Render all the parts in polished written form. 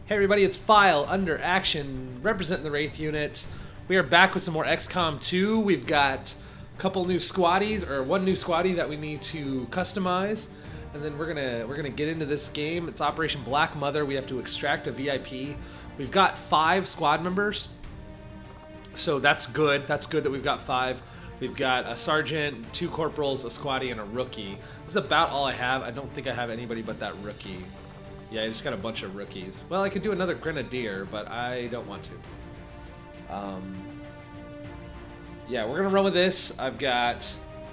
Hey everybody, it's File under action, representing the Wraith unit. We are back with some more XCOM 2. We've got a couple new squaddies, or one new squaddie that we need to customize, and then we're gonna get into this game. It's Operation Black Mother. We have to extract a VIP. We've got 5 squad members, so that's good. That's good that we've got 5. We've got a sergeant, 2 corporals, a squaddie, and a rookie. This is about all I have. I don't think I have anybody but that rookie. Yeah, I just got a bunch of rookies. Well, I could do another grenadier, but I don't want to. Yeah, we're gonna run with this. I've got...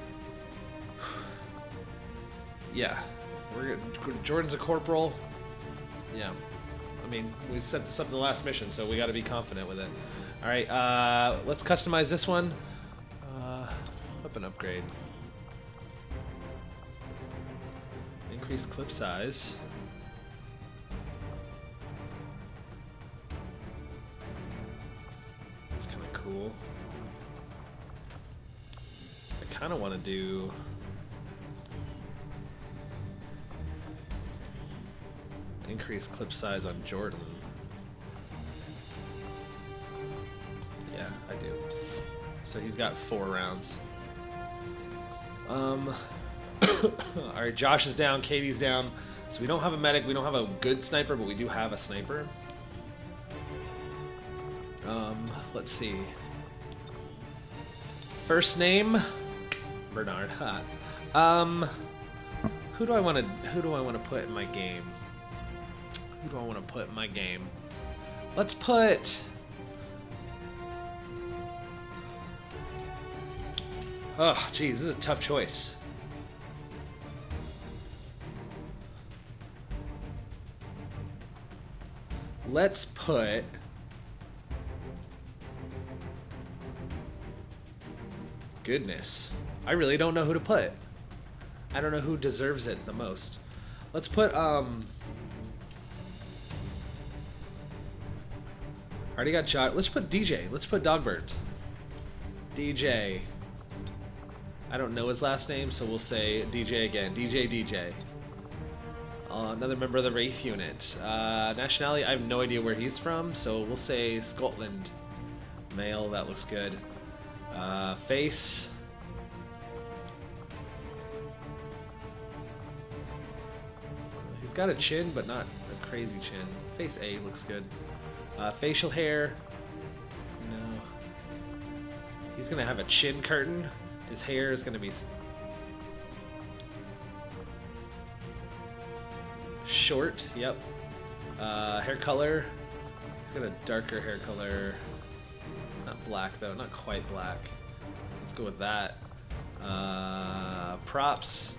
Yeah, Jordan's a corporal. Yeah, I mean, we set this up in the last mission, so we got to be confident with it. All right, let's customize this one. Weapon upgrade. Increase clip size. That's kind of cool. I kind of want to do... increase clip size on Jordan. Yeah, I do. So he's got 4 rounds. Alright, Josh is down, Katie's down. So we don't have a medic, we don't have a good sniper, but we do have a sniper. Let's see. First name Bernard. Who do I want to put in my game? Who do I want to put in my game? Let's put... Oh, geez, this is a tough choice. Let's put... Goodness. I really don't know who to put. I don't know who deserves it the most. Let's put, already got shot. Let's put DJ. Let's put Dogbert. DJ. I don't know his last name, so we'll say DJ again. DJ. Another member of the Wraith unit. Nationality, I have no idea where he's from, so we'll say Scotland. Male, that looks good. Face. He's got a chin, but not a crazy chin. Face A looks good. Facial hair. No. He's gonna have a chin curtain. His hair is gonna be short. Yep. Hair color. He's got a darker hair color. Not black though. Not quite black. Let's go with that. Props.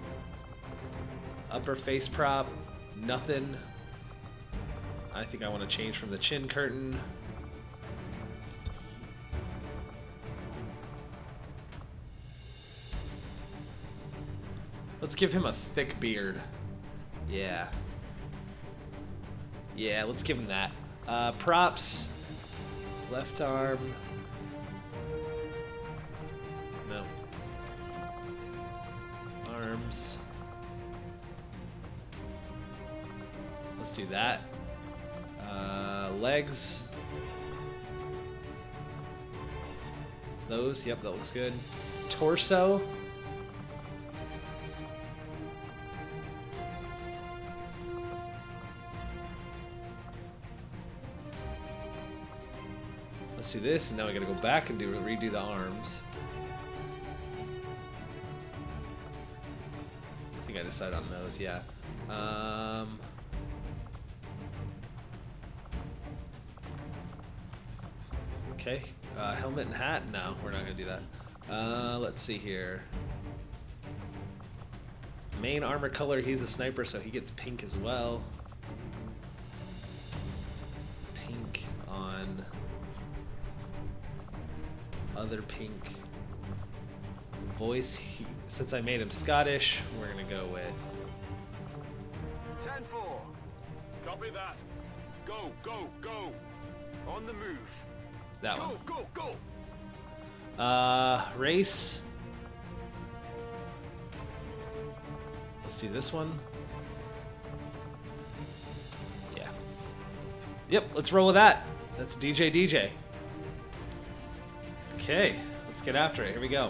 Upper face prop. Nothing. I think I want to change from the chin curtain. Let's give him a thick beard. Yeah. Yeah, let's give him that. Props. Left arm. No. Arms. Let's do that. Legs. Those, yep, that looks good. Torso. Let's do this, and now we gotta go back and redo the arms. I think I decided on those, yeah. Okay, helmet and hat? No, we're not gonna do that. Let's see here. Main armor color, he's a sniper, so he gets pink as well. Pink on other pink. Voice, since I made him Scottish, we're gonna go with 10-4. Copy that. Go. On the move. that one. Go. Race. Let's see this one. Yeah. Yep, let's roll with that. That's DJ. Okay, let's get after it. Here we go.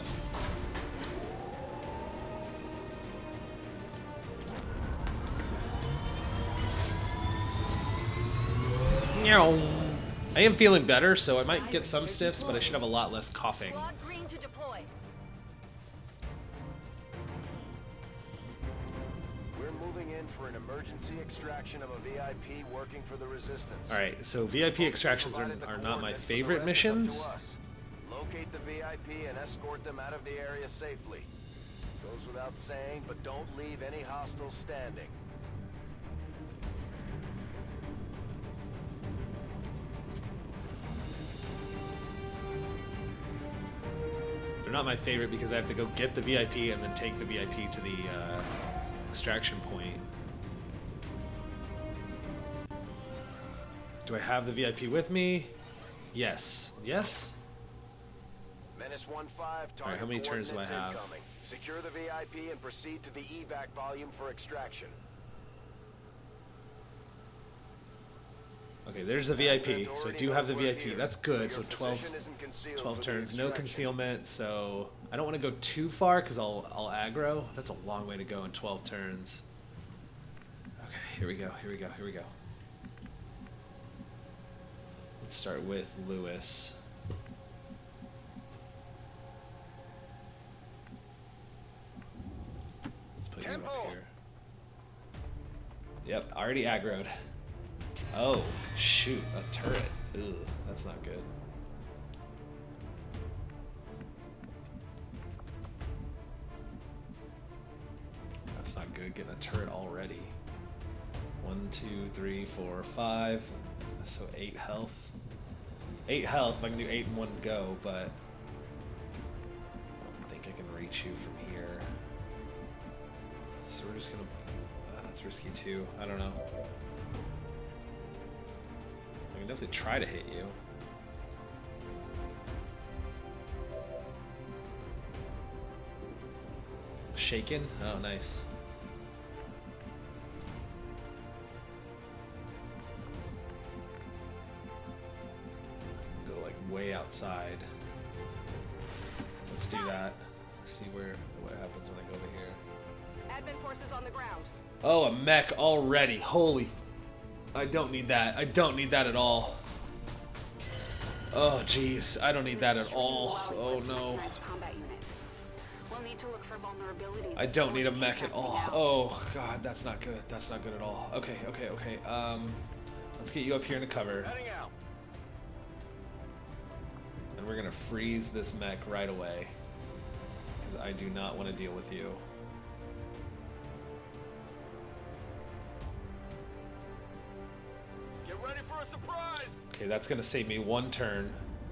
I am feeling better, so I might get some stiffs, but I should have a lot less coughing. Squad green to deploy. We're moving in for an emergency extraction of a VIP working for the Resistance. Alright, so VIP extractions are not my favorite missions. Locate the VIP and escort them out of the area safely. Goes without saying, but don't leave any hostiles standing. They're not my favorite because I have to go get the VIP and then take the VIP to the extraction point. Do I have the VIP with me? Yes. Yes? Menace 1-5, Alright, how many turns do I have? Incoming. Secure the VIP and proceed to the evac volume for extraction. Okay, there's the VIP. So I do have the VIP. That's good. So 12 turns. No concealment. So I don't want to go too far because I'll aggro. That's a long way to go in 12 turns. Okay, here we go. Let's start with Lewis. Let's put you up here. Yep, already aggroed. Oh, shoot, a turret. Ugh, that's not good. That's not good, getting a turret already. 1, 2, 3, 4, 5. So 8 health. 8 health, if I can do 8 in one go, but I don't think I can reach you from here. So we're just gonna... that's risky too, I don't know. I can definitely try to hit you. Shaken? Oh, nice. Go like way outside. Let's do that. See what happens when I go over here. Advent forces on the ground. Oh, a mech already. Holy. I don't need that. I don't need that at all. Oh, jeez. I don't need that at all. Oh, no. I don't need a mech at all. Oh, God. That's not good. That's not good at all. Okay. Let's get you up here in the cover. And we're going to freeze this mech right away. Because I do not want to deal with you. Okay, that's gonna save me 1 turn.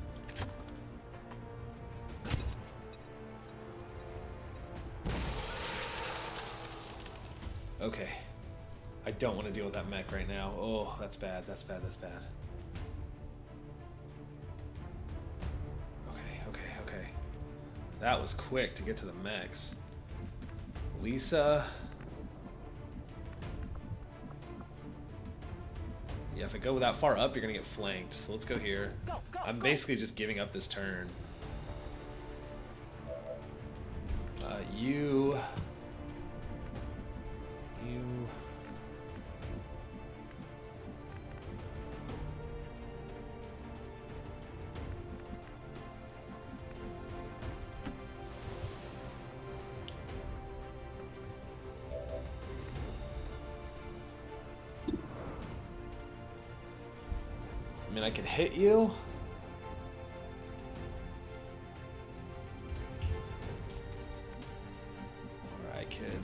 Okay. I don't want to deal with that mech right now. Oh, that's bad. That's bad. Okay. That was quick to get to the mechs. Lisa. Yeah, if I go that far up, you're gonna get flanked. So let's go here. I'm basically just giving up this turn. You. I mean, I could hit you. Or I could...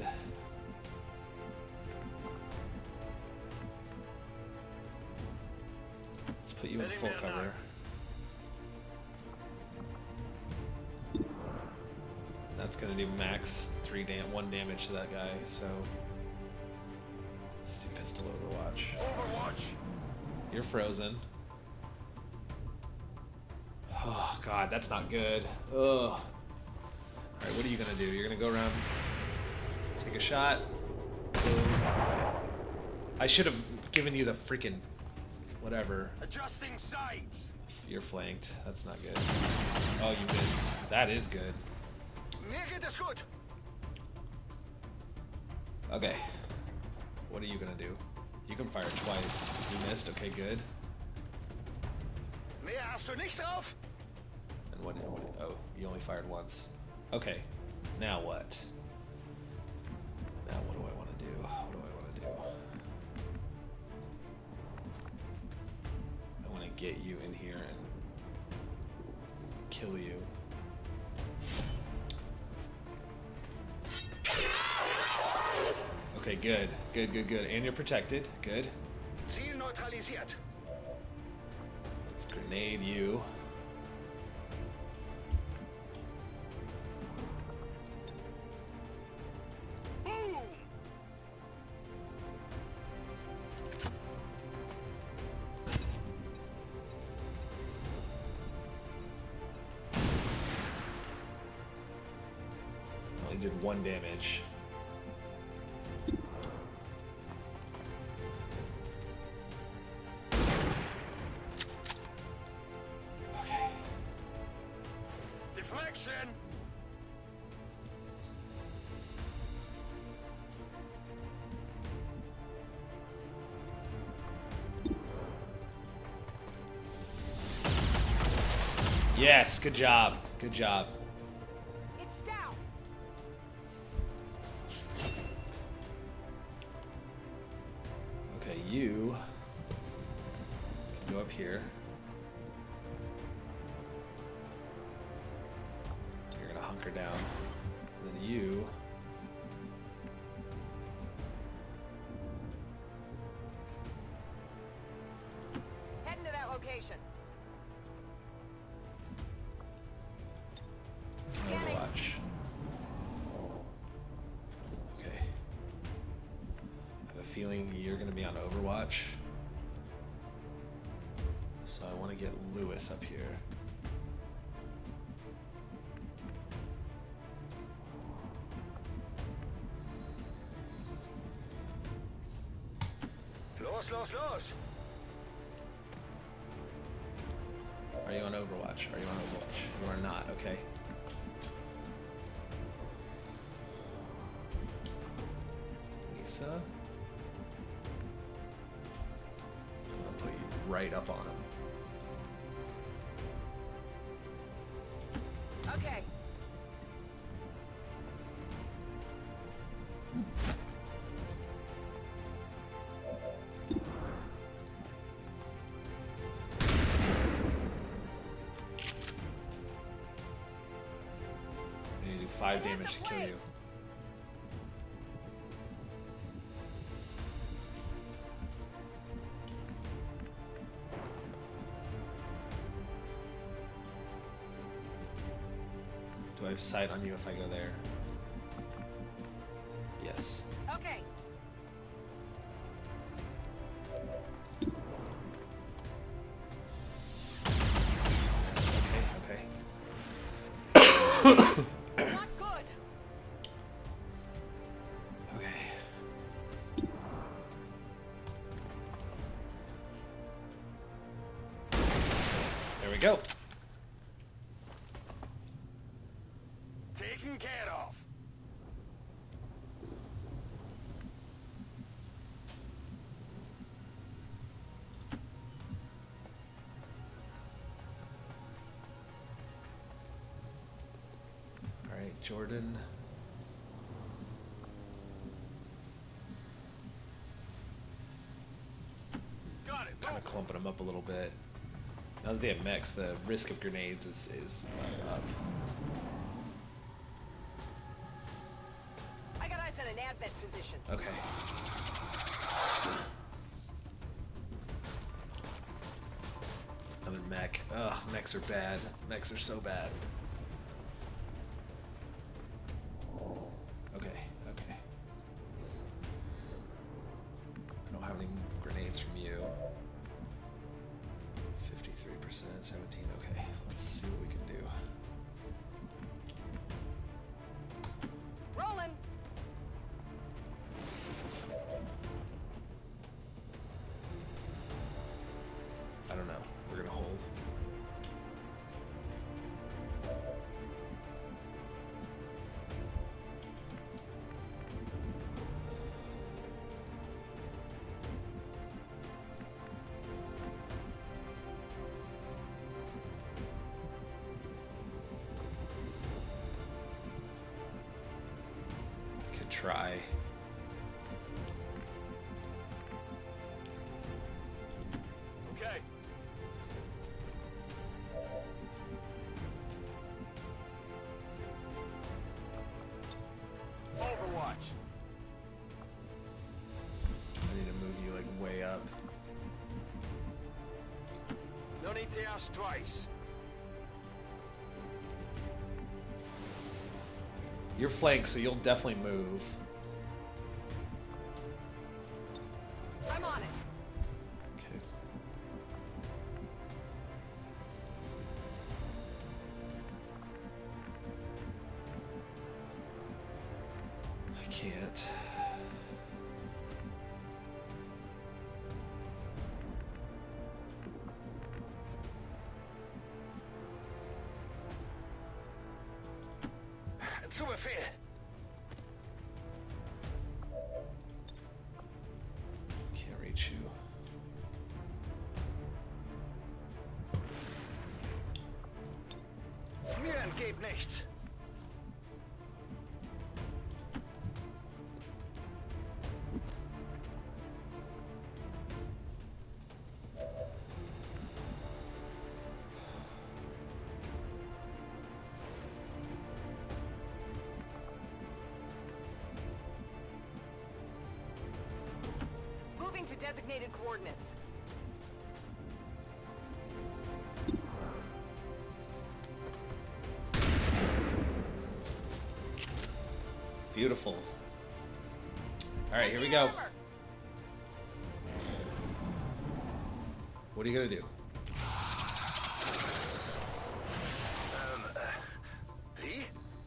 Let's put you in full cover. That's gonna do max 1 damage to that guy, so... Let's do pistol overwatch. You're frozen. Oh, God, that's not good. Ugh. Alright, what are you gonna do? You're gonna go around, take a shot. Boom. I should have given you the freaking whatever. Adjusting sights. You're flanked. That's not good. Oh, you missed. That is good. Mir geht es gut. Okay. What are you gonna do? You can fire twice. You missed. Okay, good. Mehr hast du nicht drauf? And what? Oh, you only fired once. Okay. Now what? Now what do I want to do? What do I want to do? I want to get you in here and kill you. Okay, good. Good, good, good. And you're protected. Good. Ziel neutralisiert. Let's grenade you. Boom! Only did 1 damage. Okay. Deflection. Yes, good job. Good job. It's down. Okay, you can go up here. You're gonna hunker down. And then you Heading to that location. Overwatch. Okay. I have a feeling you're gonna be on Overwatch. So I want to get Lewis up here. Los, los, los. Are you on Overwatch? Are you on Overwatch? You are not, okay. Lisa? I'm gonna put you right up on him. Okay. I need to do 5 damage to kill you. Do I have sight on you if I go there? Yes. Okay. Yes, okay, Not good. okay. There we go. Taken care of. All right, Jordan. Got it. Kind of clumping them up a little bit. Now that they have mechs, the risk of grenades is up. I got eyes on an advent position. Okay. Another mech. Ugh, mechs are bad. Mechs are so bad. Okay, okay. I don't have any grenades from you. 53%, 17. Okay, let's see what we can do. Rolling. try. Okay. Overwatch. I need to move you like way up. No need to ask twice. You're flanked, so you'll definitely move. I'm on it. Okay. I can't. Zu Befehl. Can't reach you. Mir entgeht nichts. Moving to designated coordinates. Beautiful. All right, here we go. What are you gonna do? Wie?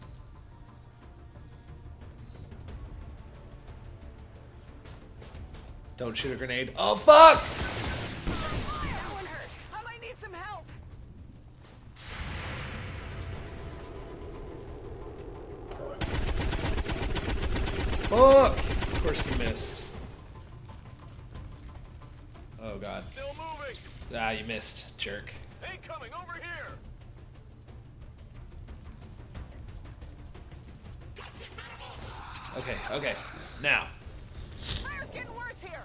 Don't shoot a grenade. Oh fuck! That one hurt. I might need some help. Fuck! Of course you missed. Oh god. Still moving. Ah, you missed, jerk. Incoming over here. Okay, okay. Now. Fire's getting worse here.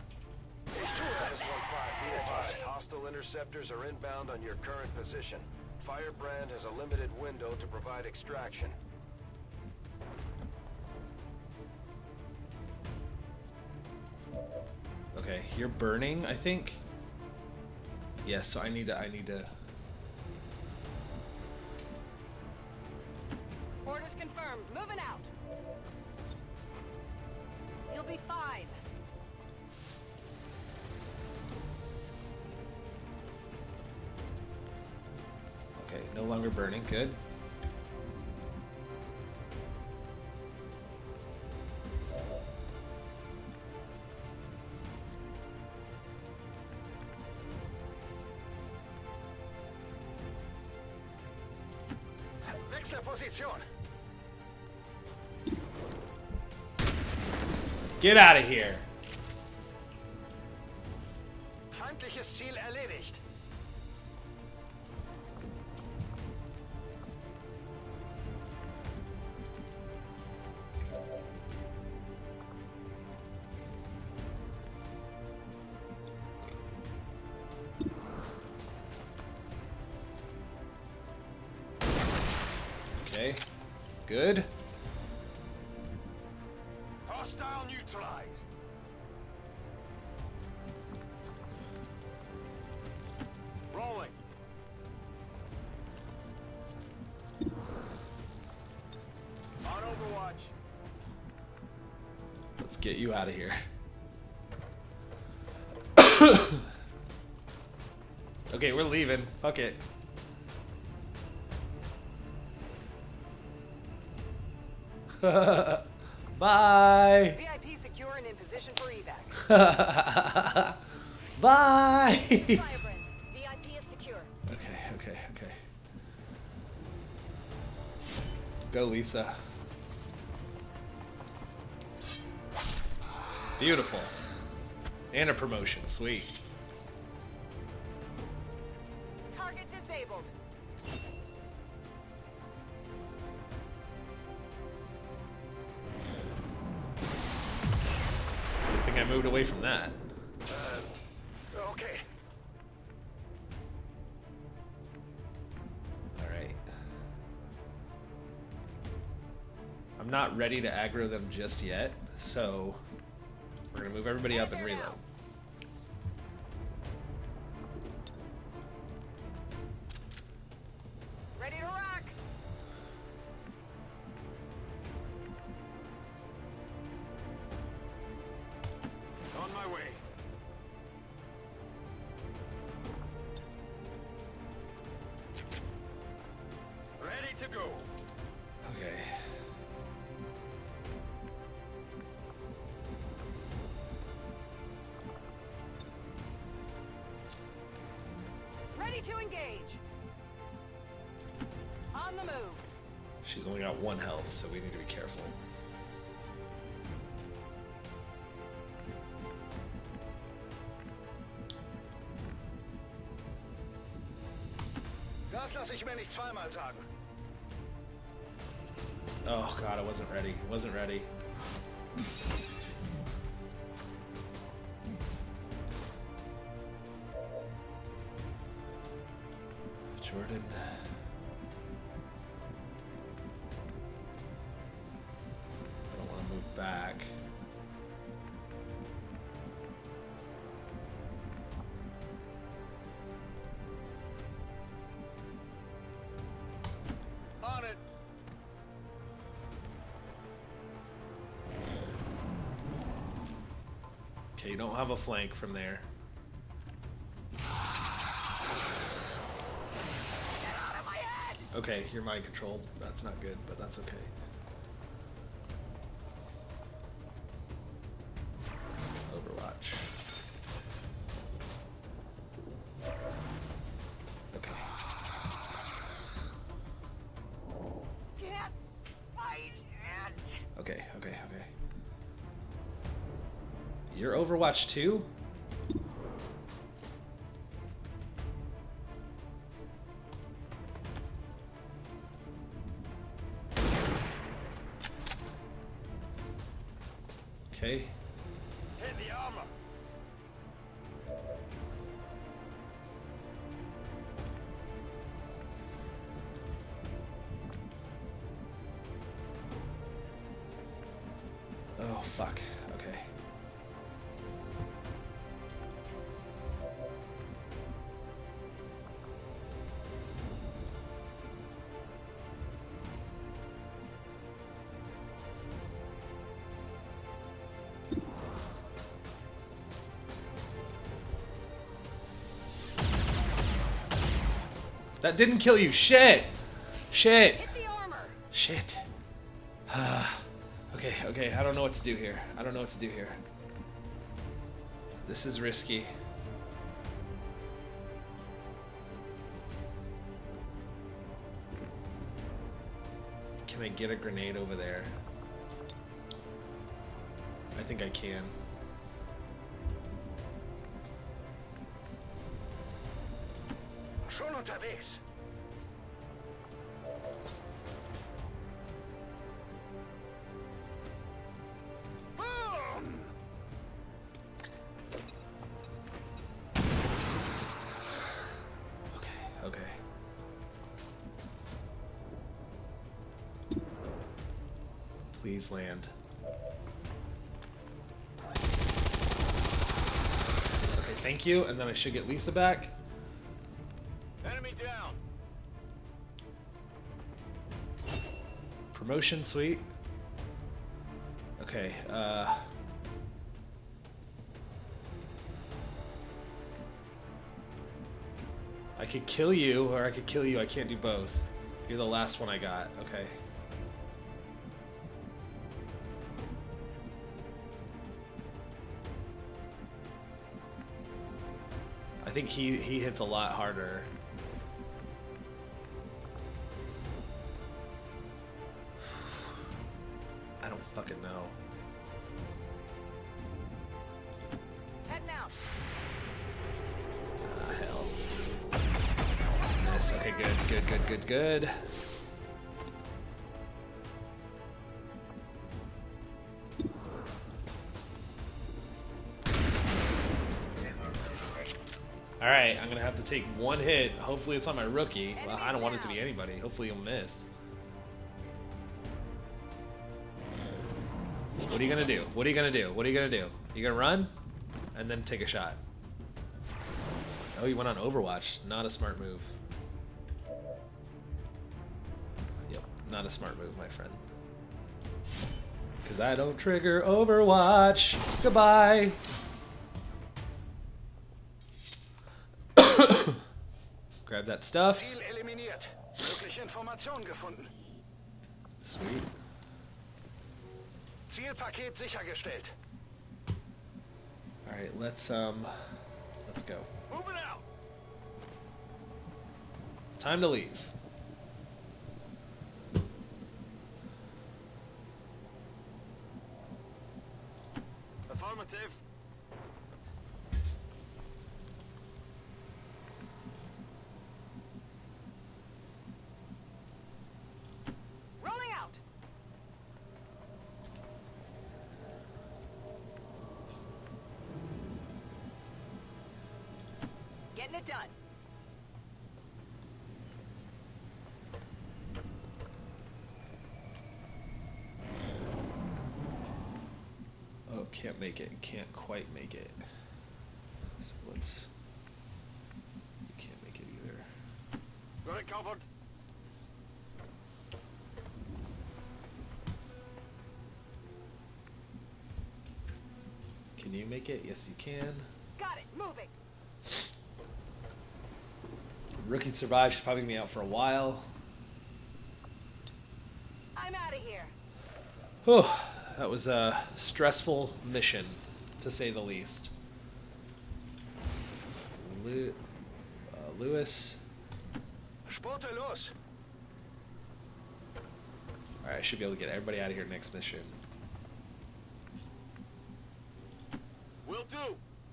Hostile interceptors are inbound on your current position. Firebrand has a limited window to provide extraction. Okay, you're burning, I think. Yes, so I need to. Orders confirmed. Moving out. You'll be fine. Okay, no longer burning. Good. Wechsle Position. Get out of here. Feindliches Ziel erledigt. Okay. Good. Hostile neutralized. Rolling. On Overwatch. Let's get you out of here. Okay, we're leaving. Fuck it. Bye. VIP secure and in position for evac. Bye. Firebrand, VIP is secure. Okay, okay, okay. Go, Lisa. Beautiful. And a promotion. Sweet. Target disabled. moved away from that. Okay. Alright. I'm not ready to aggro them just yet, so we're gonna move everybody up and reload. Ready to rock. On my way. Ready to go. Okay. Ready to engage. On the move. She's only got 1 health, so we need to be careful. Das lasse ich mir nicht zweimal sagen. Oh god, I wasn't ready. Wasn't ready. Jordan. I don't want to move back. On it. Okay, you don't have a flank from there. Okay, you're mind controlled. That's not good, but that's okay. Overwatch. Okay. Can't fight it. Okay, okay, okay. You're Overwatch 2? Okay. Hit the armor. Oh, fuck. Okay. That didn't kill you. Shit. Shit. Hit the armor. Shit. Okay, okay. I don't know what to do here. I don't know what to do here. This is risky. Can I get a grenade over there? I think I can. Schon unterwegs. Boom! Okay, okay. Please land. Okay, thank you. And then I should get Lisa back. Enemy down. Promotion, sweet. Okay, I could kill you, or I could kill you. I can't do both. You're the last one I got. Okay. I think he hits a lot harder. I don't fucking know. Heading out. Ah, hell. Miss. Okay, good. Alright, I'm gonna have to take one hit. Hopefully it's not my rookie. Well, I don't want it to be anybody. Hopefully he'll miss. What are you gonna do? What are you gonna do? What are you gonna do? You gonna run? And then take a shot. Oh, you went on Overwatch. Not a smart move. Yep, not a smart move, my friend. Because I don't trigger Overwatch. Goodbye. Grab that stuff. Ziel eliminiert. Mögliche Information gefunden. Sweet. Zielpaket sichergestellt. All right, let's go. Moving out. Time to leave. Affirmative. Rolling out. Getting it done. Oh, can't make it. Can't quite make it. So let's... You can't make it either. Recovered. Can you make it? Yes, you can. Got it. Moving. Rookie survived. She's probably gonna be out for a while. I'm out of here. Oh, that was a stressful mission, to say the least. Lewis. Sporte los. Alright, I should be able to get everybody out of here next mission. Will do.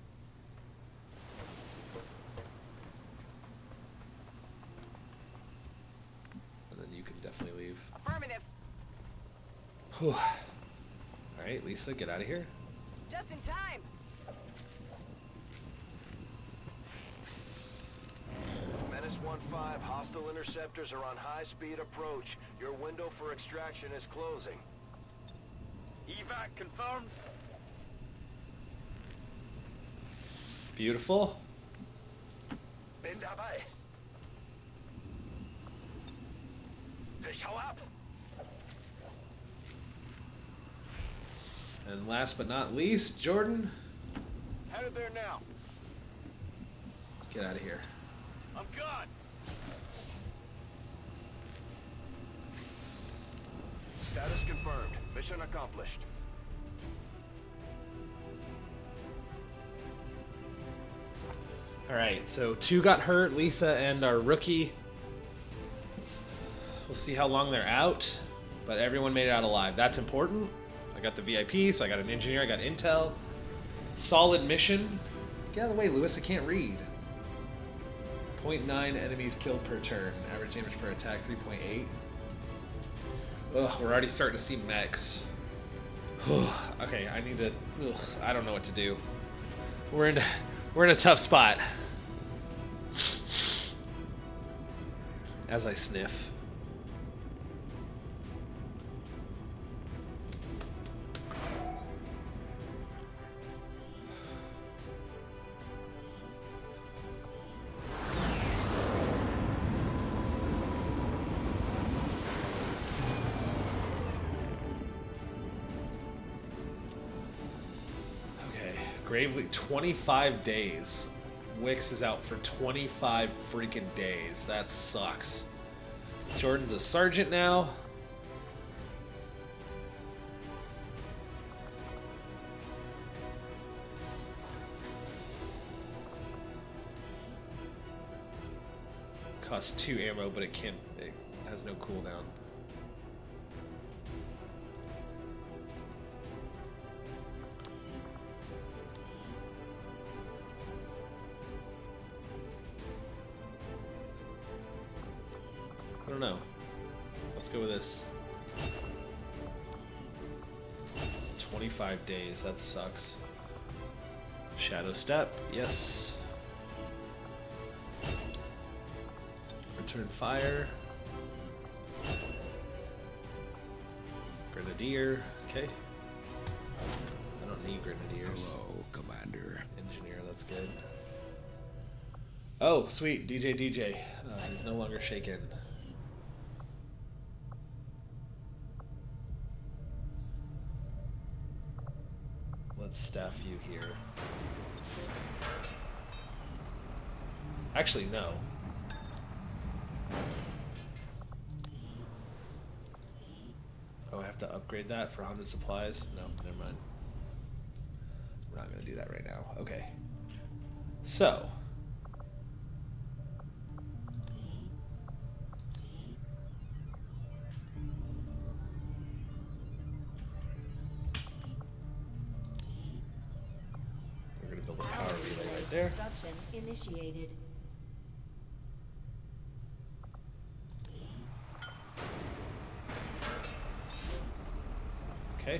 And then you can definitely leave. Affirmative. Whew. Alright, Lisa, get out of here. Just in time. Menace 1-5, hostile interceptors are on high-speed approach. Your window for extraction is closing. Evac confirmed. Beautiful. Bin dabei. Ich hau ab. And last but not least, Jordan. Headed there now. Let's get out of here. I'm gone. Status confirmed. Mission accomplished. Alright, so 2 got hurt, Lisa and our rookie. We'll see how long they're out, but everyone made it out alive. That's important. I got the VIP, so I got an engineer, I got intel. Solid mission. Get out of the way, Lewis, I can't read. 0.9 enemies killed per turn. Average damage per attack, 3.8. Ugh, we're already starting to see mechs. Okay, I need to... Ugh, I don't know what to do. We're in a tough spot. As I sniff. Gravely, 25 days. Wix is out for 25 freaking days. That sucks. Jordan's a sergeant now. Costs 2 ammo, but it has no cooldown. I don't know. Let's go with this. 25 days, that sucks. Shadow Step, yes. Return fire. Grenadier. Okay. I don't need grenadiers. Hello, Commander. Engineer, that's good. Oh, sweet. DJ. He's no longer shaken. Let's staff you here. Actually, no. Oh, I have to upgrade that for 100 supplies? No, never mind. We're not going to do that right now. Okay. So. We're going to build a power relay right there. Construction initiated. Okay.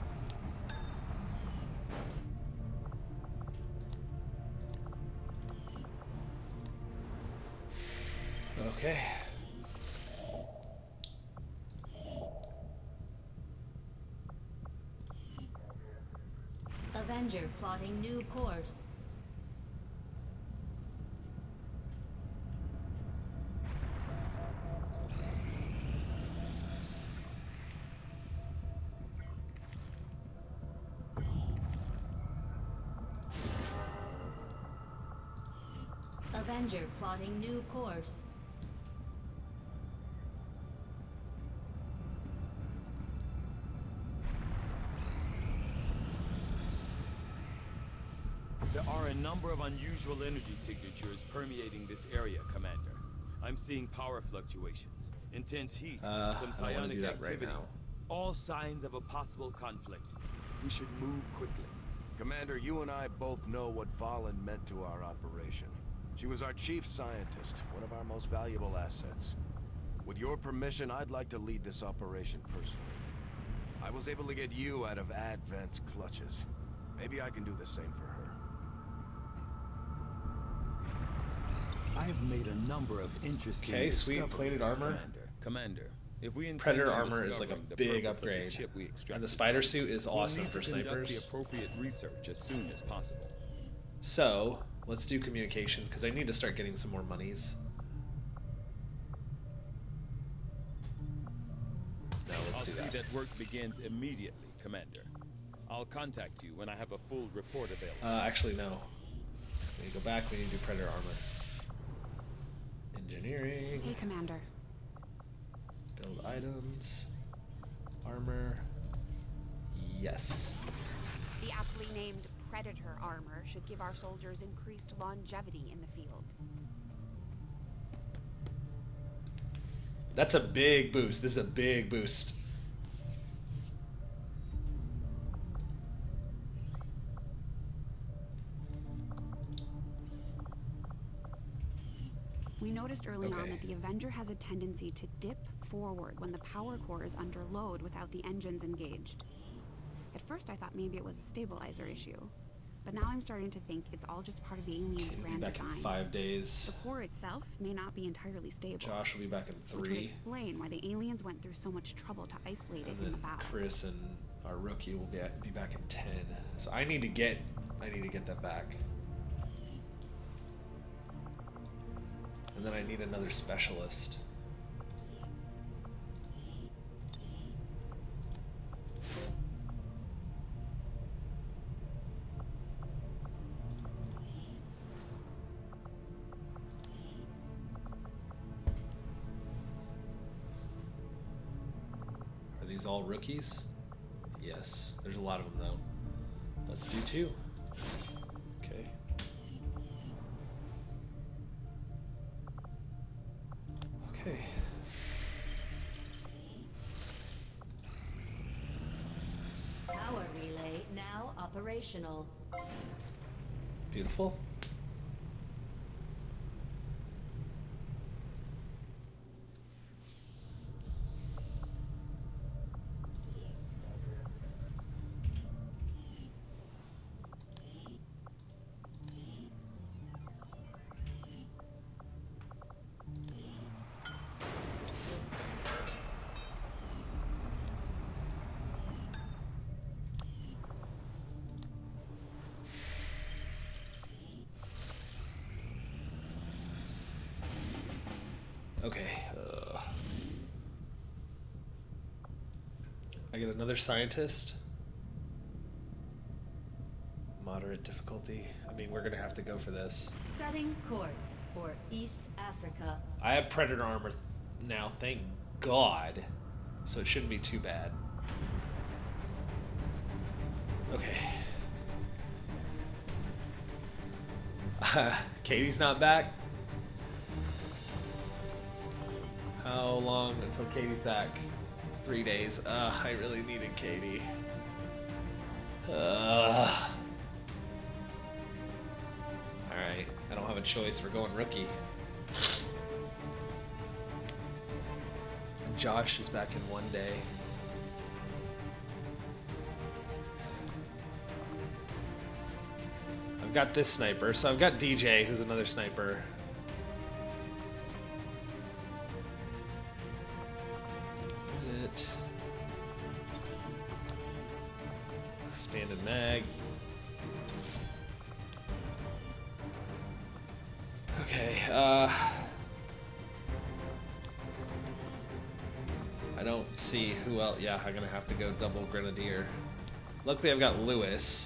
Okay. Avenger plotting new course. Avenger plotting new course. There are a number of unusual energy signatures permeating this area, Commander. I'm seeing power fluctuations, intense heat, some I don't want to psionic do that activity. right now. All signs of a possible conflict. We should move quickly. Commander, you and I both know what Valen meant to our operation. She was our chief scientist, one of our most valuable assets. With your permission, I'd like to lead this operation personally. I was able to get you out of Advent's clutches. Maybe I can do the same for her. I have made a number of interesting Okay, sweet discoveries, plated armor. Commander, if we intend Predator on armor is like a discovering the big purpose of the upgrade. chip we And the extracted, spider suit is we'll awesome need for to conduct snipers. the appropriate research as soon as possible. So, let's do communications, because I need to start getting some more monies. No, let's I'll do see that. that work begins immediately, Commander. I'll contact you when I have a full report available. Actually, no. We need to go back, we need to do predator armor. Engineering. Hey, Commander. Build items. Armor. Yes. The aptly named Predator armor should give our soldiers increased longevity in the field. That's a big boost. This is a big boost. We noticed early on Okay. that the Avenger has a tendency to dip forward when the power core is under load without the engines engaged. At first I thought maybe it was a stabilizer issue, but now I'm starting to think it's all just part of the aliens' Okay, we'll be grand back design. in 5 days. The core itself may not be entirely stable. Josh will be back in Which would 3. explain why the aliens went through so much trouble to isolate it And in the then battle. Chris and our rookie will be back in 10. So I need to get them back. And then I need another specialist. Are these all rookies? Yes. There's a lot of them though. Let's do 2. Okay. Okay. Power relay now operational. Beautiful. Okay. I get another scientist. Moderate difficulty. I mean, we're gonna have to go for this. Setting course for East Africa. I have predator armor now, thank God. So it shouldn't be too bad. Okay. Katie's not back. How long until Katie's back? 3 days. I really needed Katie. Alright. I don't have a choice. We're going rookie. Josh is back in 1 day. I've got this sniper, so I've got DJ, who's another sniper. Expanded mag. Okay, I don't see who else. Yeah, I'm gonna have to go double grenadier. Luckily, I've got Lewis.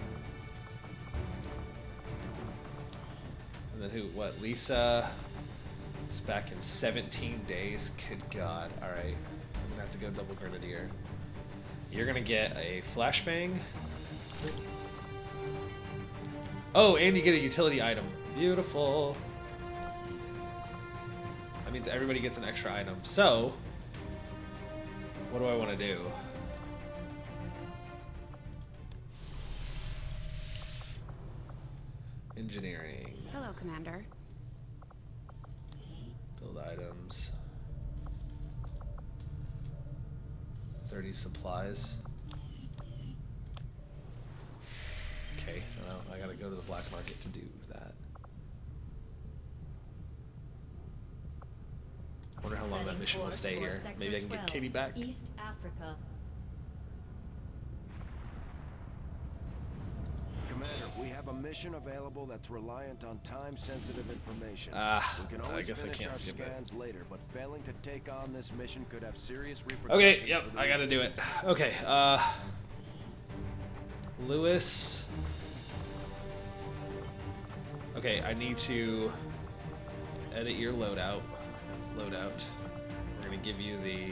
And then who? What? Lisa is back in 17 days. Good God. All right, I'm gonna have to go double grenadier. You're gonna get a flashbang. Oh, and you get a utility item. Beautiful. That means everybody gets an extra item. So, what do I want to do? Engineering. Hello, Commander. Build items. 30 supplies. Okay, well, I gotta go to the black market to do that. I wonder how long that mission will stay here. Maybe I can get Katie back. East Africa. Commander, we have a mission available that's reliant on time-sensitive information. We can I always guess I finish can't our skip it. scans later, but failing to take on this mission could have serious repercussions. Okay, yep, for the I gotta do it. Okay, Lewis. Okay, I need to edit your loadout. We're gonna give you the...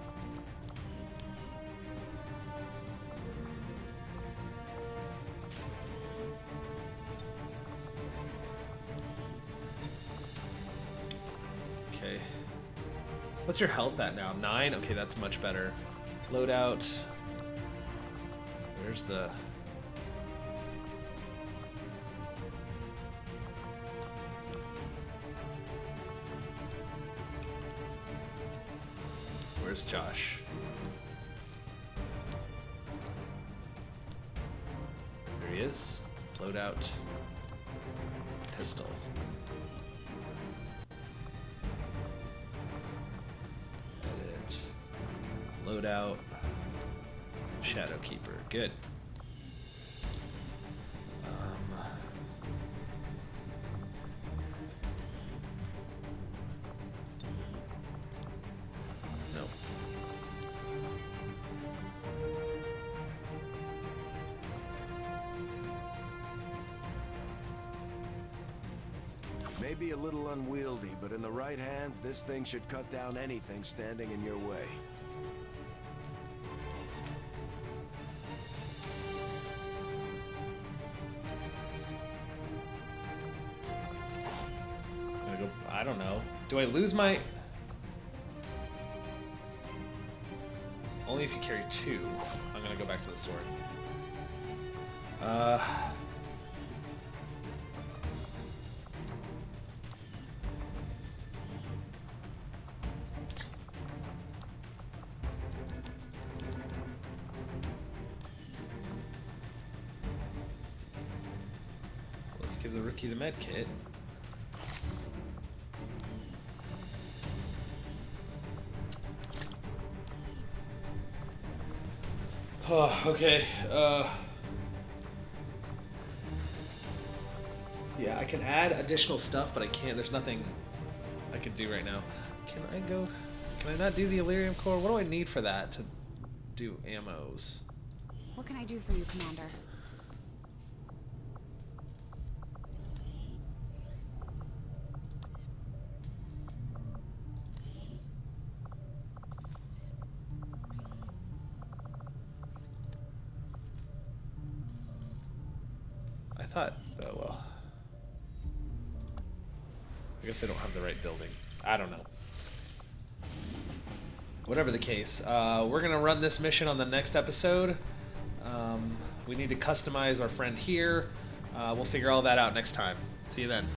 Okay. What's your health at now? 9? Okay, that's much better. Loadout. Where's the... Where's Josh? There he is. Loadout. Pistol. Edit. Loadout. Shadow Keeper. Good. Nope. Maybe a little unwieldy, but in the right hands, this thing should cut down anything standing in your way. I'm gonna go... I don't know. Do I lose my... Only if you carry 2. I'm gonna go back to the sword. Let's give the rookie the med kit. Oh, okay. Yeah, I can add additional stuff, but I can't. There's nothing I could do right now. Can I go? Can I not do the Illyrium core? What do I need for that to do ammos? What can I do for you, Commander? I thought, oh well. I guess I don't have the right building. I don't know. Whatever the case, we're gonna run this mission on the next episode. We need to customize our friend here. We'll figure all that out next time. See you then.